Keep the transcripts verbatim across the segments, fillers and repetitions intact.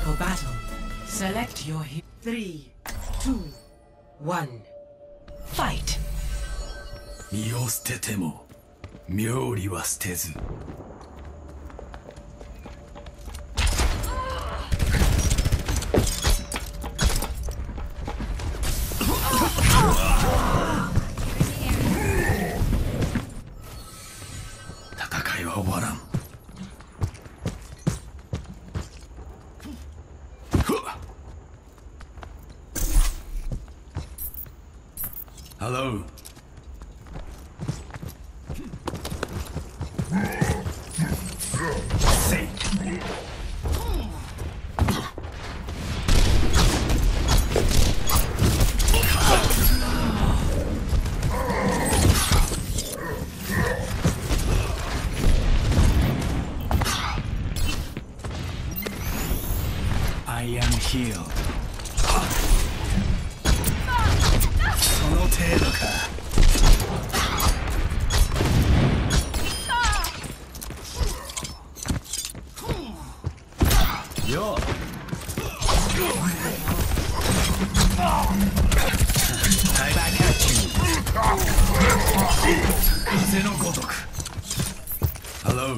For battle, select your hero. Three, two, one, fight. 身を捨てても妙理は捨てず。戦いは終わらん。Hello. Say. I am healed. その程度か。よ。風のごとく。Hello.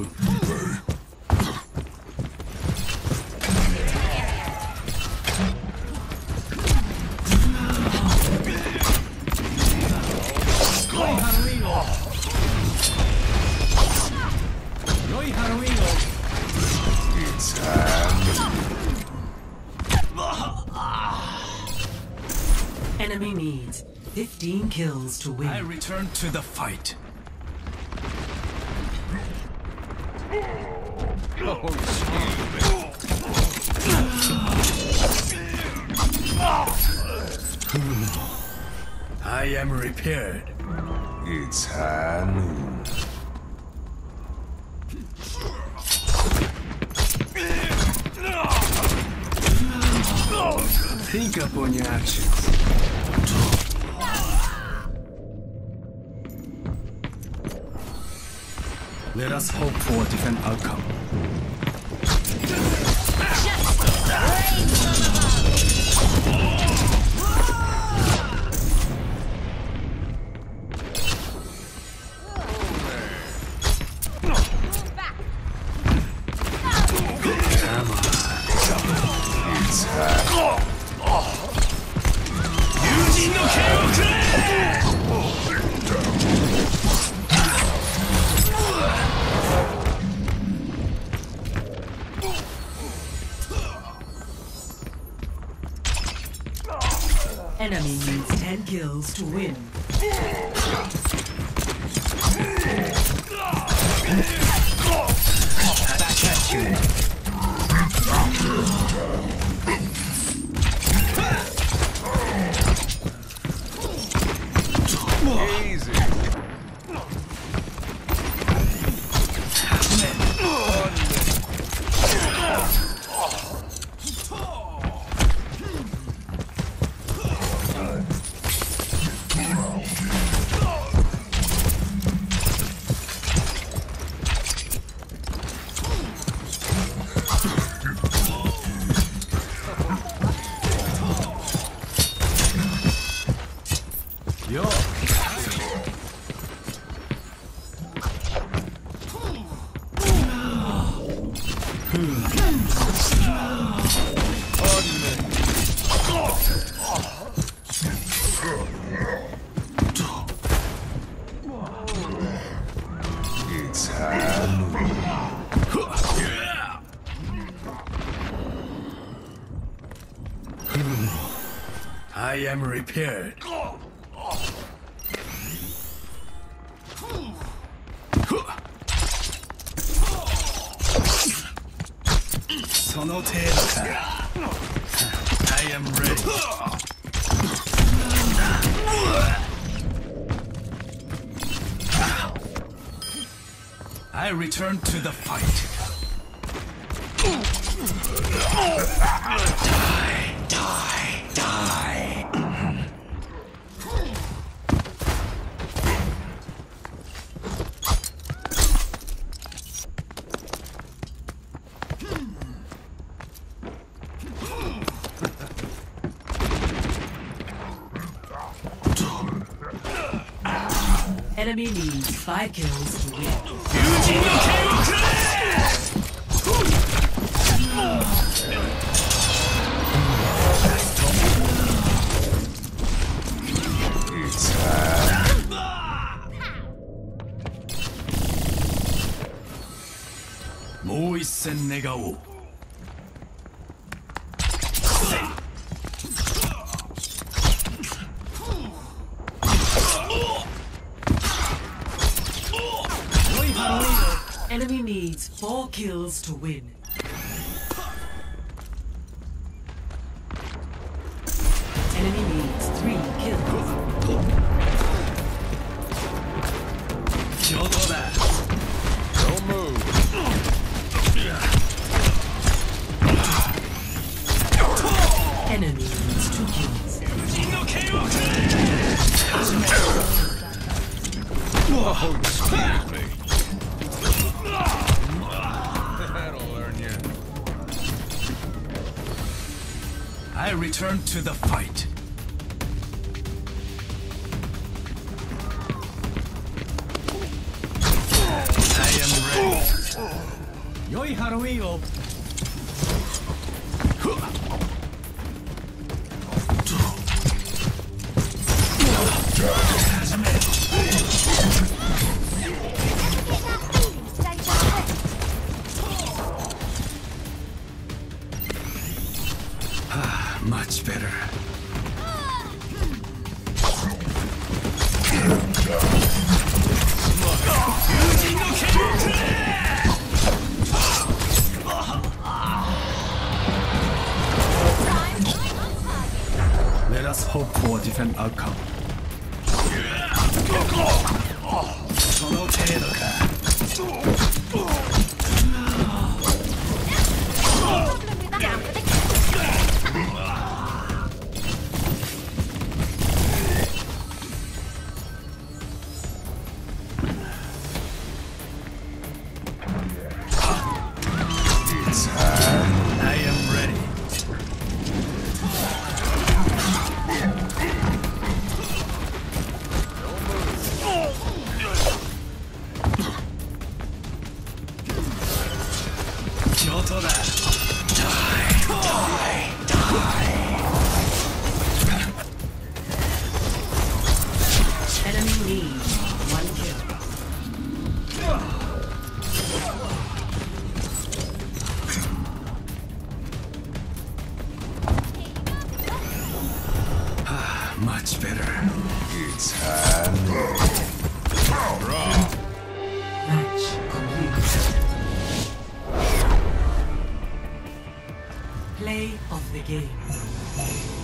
Enemy needs fifteen kills to win. I return to the fight. I am repaired. It's high noon. Think upon your actions. Let us hope for a different outcome. Enemy needs ten kills to win. Back at you. Easy. Yo. It's high noon. I am repaired. その程度か。I am ready. I return to the fight. Die, die, die. Enemy needs five kills to win. It's time. もう一戦願おう。 Enemy needs four kills to win. Enemy needs three kills. 上等だ。 Don't move. Enemy needs two kills. Oh, excuse me. That'll learn you. I return to the fight. I am ready. 良いハロウィンを。 Much better. Let us hope for a different outcome. その程度か。 I am ready. Kyoto da. Die, die, die. Enemy needs one kill. Much better. It's time. Match complete. Play of the game.